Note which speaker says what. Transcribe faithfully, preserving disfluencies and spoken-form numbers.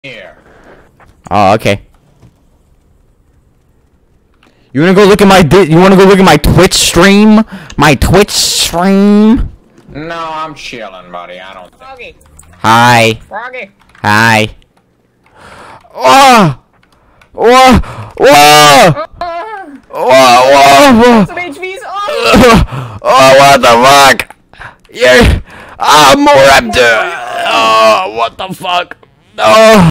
Speaker 1: Here.
Speaker 2: Oh, okay. You wanna go look at my di you wanna go look at my Twitch stream? My Twitch stream?
Speaker 1: No, I'm chilling, buddy. I don't think.
Speaker 3: Froggy.
Speaker 2: Hi.
Speaker 3: Froggy.
Speaker 2: Hi. Oh! Whoa! Whoa! Whoa! Whoa!
Speaker 3: Some H Vs. Oh!
Speaker 2: Oh, what the fuck? Yeah. Ah, more raptor. Oh, what the fuck? Oh.